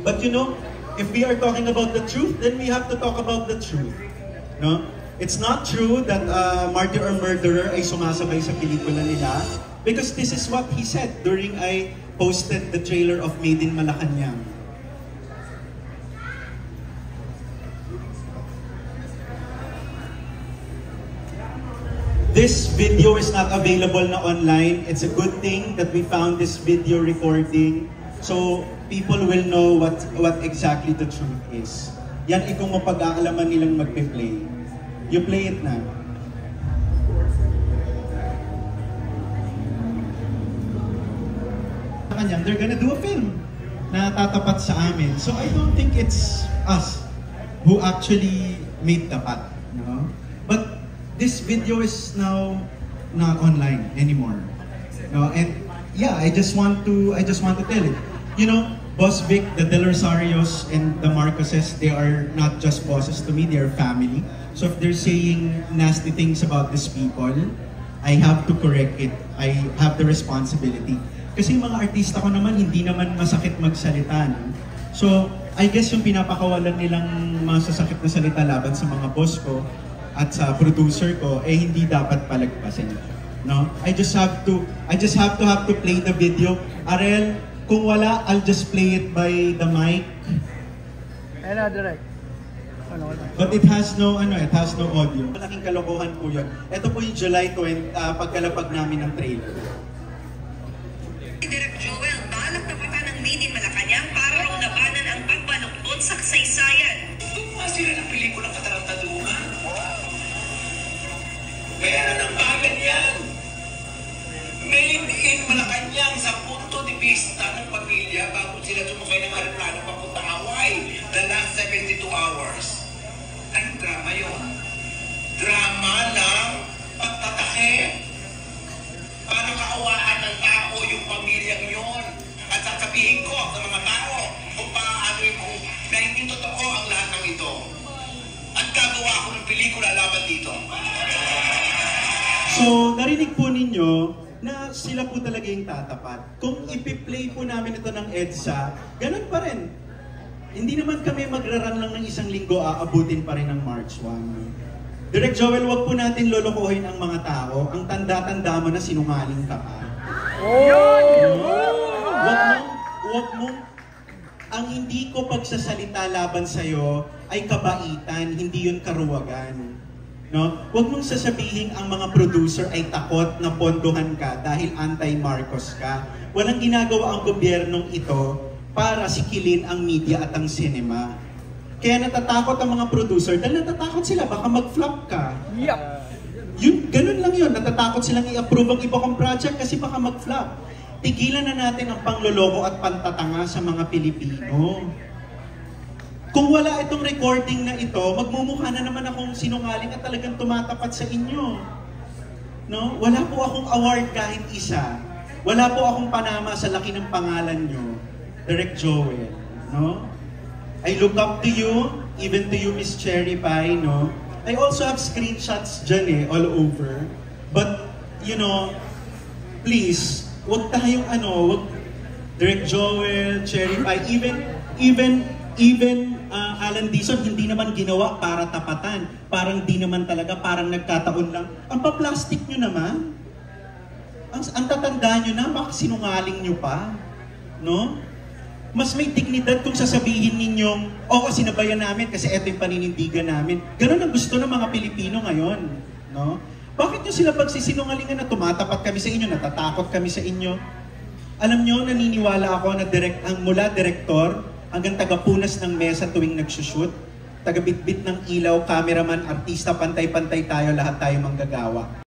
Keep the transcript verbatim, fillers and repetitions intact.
But you know, if we are talking about the truth, then we have to talk about the truth. No? It's not true that uh, Martyr or Murderer ay sumasabay sa pelikula nila, because this is what he said during I posted the trailer of Made in Malacanang. This video is not available na online. It's a good thing that we found this video recording so people will know what what exactly the truth is. Yan ay kung mapag-aalaman nilang magpe-play. You play it na. Kanya, they're gonna do a film na tatapat sa amin. So I don't think it's us who actually made the path, no? But this video is now not online anymore. No, and yeah, I just want to I just want to tell it. You know, Boss Vic, the Del Rosarios and the Marcoses, they are not just bosses to me, they are family. So if they're saying nasty things about these people, I have to correct it. I have the responsibility. Kasi yung mga artista ko naman, hindi naman masakit magsalita. No? So, I guess yung pinapakawalan nilang masasakit na salita laban sa mga boss ko at sa producer ko, eh hindi dapat palagpasin. No? I just have to, I just have to have to play the video. Arel, kung wala, I'll just play it by the mic. Hello, Direk. But it has no, ano, it has no audio. Malaking kalokohan po yun. Ito po yung July twentieth, uh, pagkalapag namin ng trailer. Direk Joel, balak na punta ng Made in Malacanang para raw labanan ang pagbaluktot sa kasaysayan. Tugma sila ng pelikulang katarantaduhan. Meron ng bagan yan. Made in Malacanang sa punto de vista ng pamilya bago sila sumakay ng aeroplano papuntang Hawaii the last seventy-two hours. Anong drama yun? Drama ng pagtatakip. Paano kaawaan ng tao yung pamilyang yun? At sasabihin ko sa mga tao kung paano yung na hindi totoo ang lahat ng ito. At gagawa ako ng pelikula laban dito. So, narinig po ninyo na sila po talaga yung tatapat. Kung ipi-play po namin ito ng EDSA, ganun pa rin. Hindi naman kami magraran lang ng isang linggo, aabutin pa rin ng March first. Direk Joel, wag po natin lolokohin ang mga tao. Ang tanda-tanda mo na sinungaling ka pa. Oh! Wag mo, wag mo, ang hindi ko pagsasalita laban sa'yo ay kabaitan, hindi yun karuwagan. No? Huwag mong sasabihin ang mga producer ay takot na pondohan ka dahil anti-Marcos ka. Walang ginagawa ang gobyernong ito para sikilin ang media at ang cinema. Kaya natatakot ang mga producer dahil natatakot sila, baka mag-flop ka. Yep. Yun, ganun lang yun. Natatakot silang i-approve ang iba kong project kasi baka mag-flop. Tigilan na natin ang pangloloko at pantatanga sa mga Pilipino. Kung wala itong recording na ito, magmumukha na naman akong sinungaling at talagang tumatapat sa inyo. No? Wala po akong award kahit isa. Wala po akong panama sa laki ng pangalan nyo. Direk Joel. No? I look up to you, even to you, Miss Cherry Pie. No? I also have screenshots dyan eh, all over. But, you know, please, wag tayong ano, wag Direk Joel, Cherry Pie, even, even, even, Uh, Alan Dizon, hindi naman ginawa para tapatan. Parang di naman talaga, parang nagkataon lang. Ang pa-plastic nyo naman. Ang, ang tatanda nyo na, baka sinungaling nyo pa. No? Mas may dignidad kung sasabihin ninyong, oo, sinabayan namin kasi eto yung paninindigan namin. Ganun ang gusto ng mga Pilipino ngayon. No? Bakit nyo sila pagsisinungalingan na tumatapat kami sa inyo, natatakot kami sa inyo? Alam nyo, naniniwala ako na direct, ang mula direktor, hanggang taga-punas ng mesa tuwing nagsushoot, taga-bitbit ng ilaw, cameraman, artista, pantay-pantay tayo, lahat tayo manggagawa.